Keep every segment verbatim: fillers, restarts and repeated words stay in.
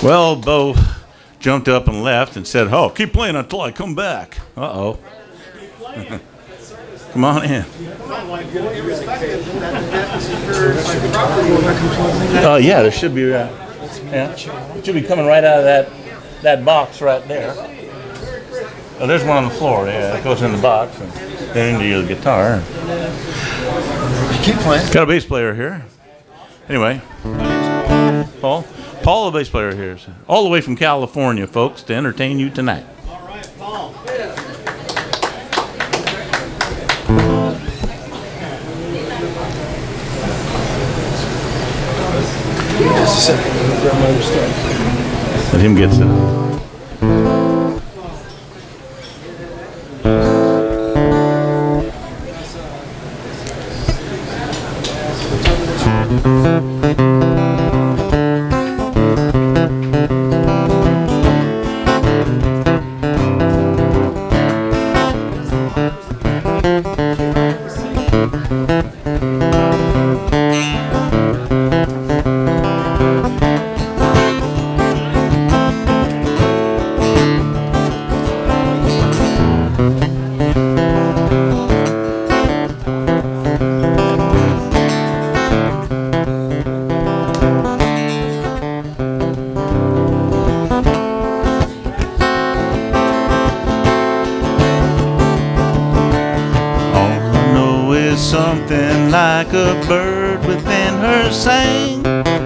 Well, Bo jumped up and left and said, "Oh, keep playing until I come back." Uh-oh. Come on in. Oh, uh, yeah, there should be. Uh, yeah, it should be coming right out of that that box right there. Oh, there's one on the floor. Yeah, it goes in the box and then into your guitar. Keep playing. Got a bass player here. Anyway, Paul. Paul, the bass player here, all the way from California, folks, to entertain you tonight. All right, Paul. Just a second. Grab my other stuff. Let him get set up. Something like a bird within her sang.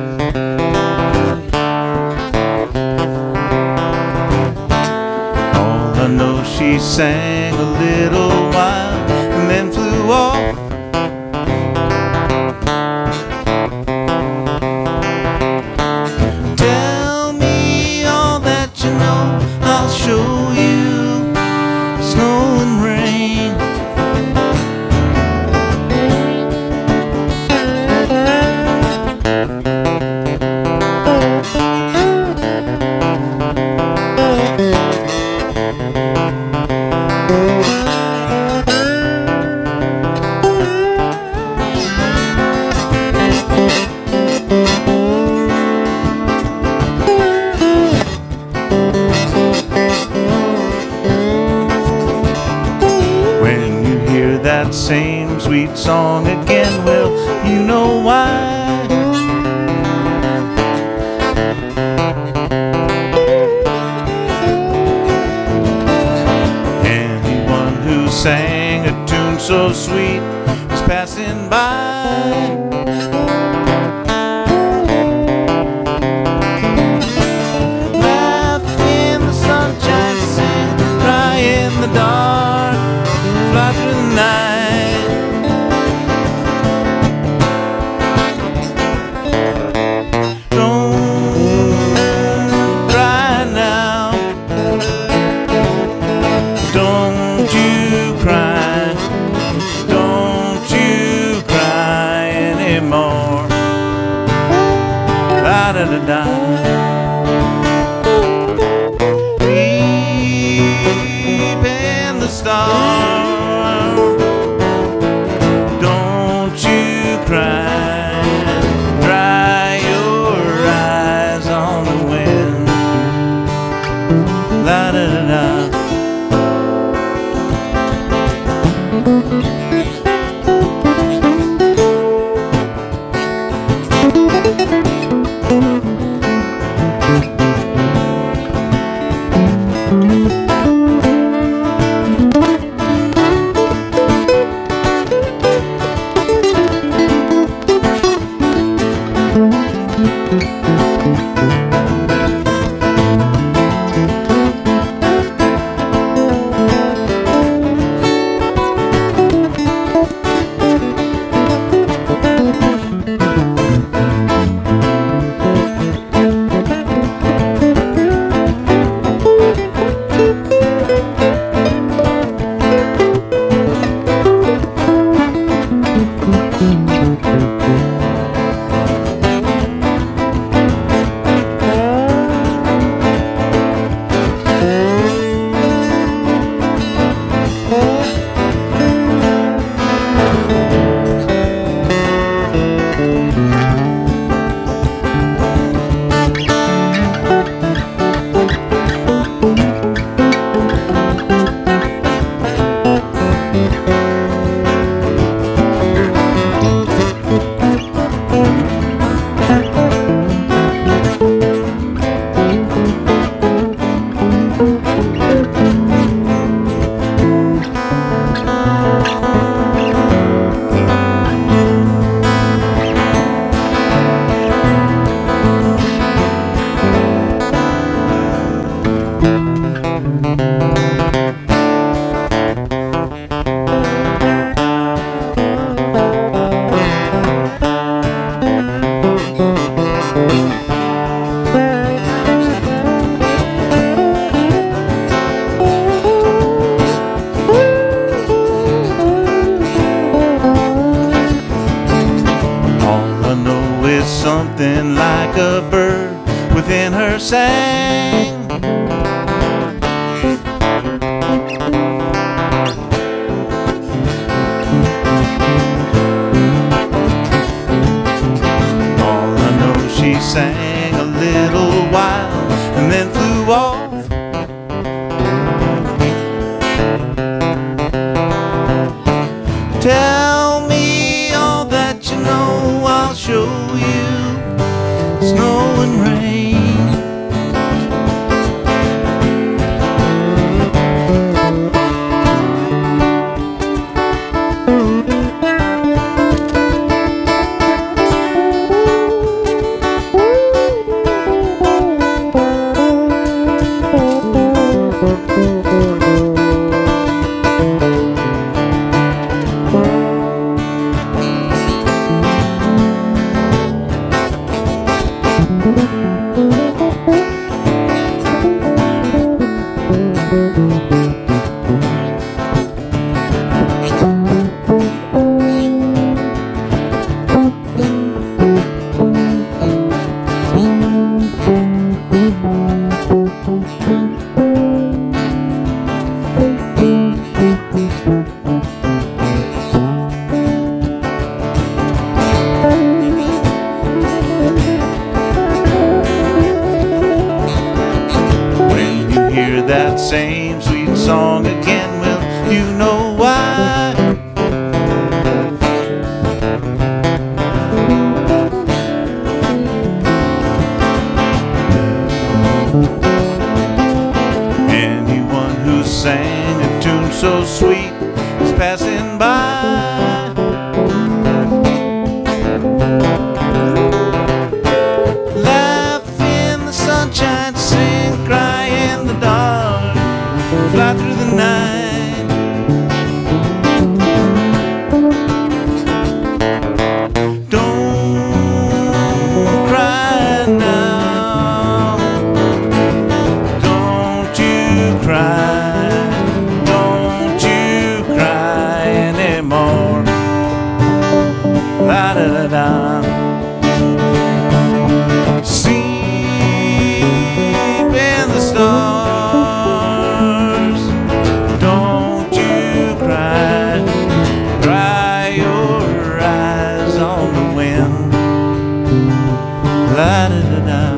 All I know, she sang a little while and then flew off. Tell me all that you know, I'll show you snow and rain. That same sweet song again, well, you know why. Anyone who sang a tune so sweet is passing by. Laugh in the sunshine, sing, cry in the dark, fly through the night. Don't you cry, don't you cry anymore. La da da da. Deep in the stars, don't you cry. Dry your eyes on the wind. La da da da. something like a bird within her sang. All I know, she sang a little while and then flew off. Tell me all that you know, I'll show you snow and rain. That same sweet song again, well, you know why. Anyone who sang a tune so sweet is passing by. Laugh in the sunshine, sing, cry in the dark, fly through the night. Don't cry now. Don't you cry. Don't you cry anymore. La da da da. Sleep in the stars. Don't you cry. Dry your eyes on the wind. La da da da.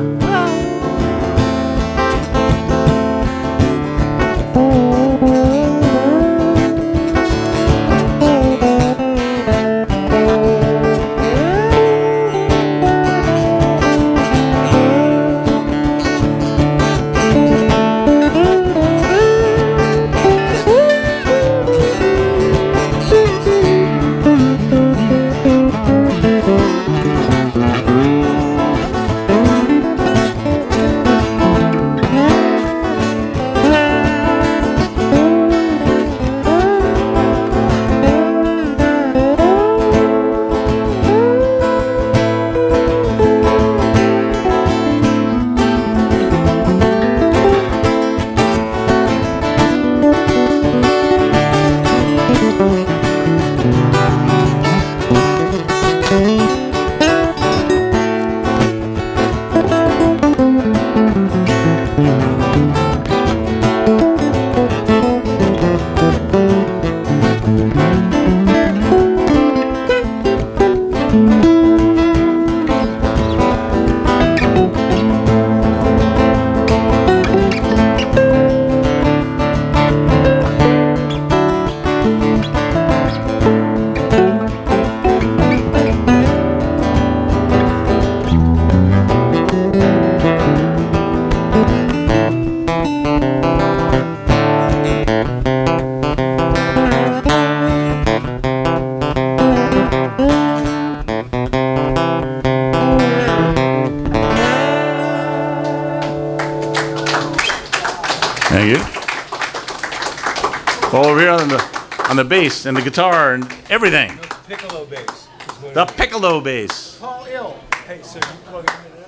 Thank you. Well, over here on the on the bass and the guitar and everything. Piccolo bass. The piccolo bass. Paul Ill. Hey, so you plug it in.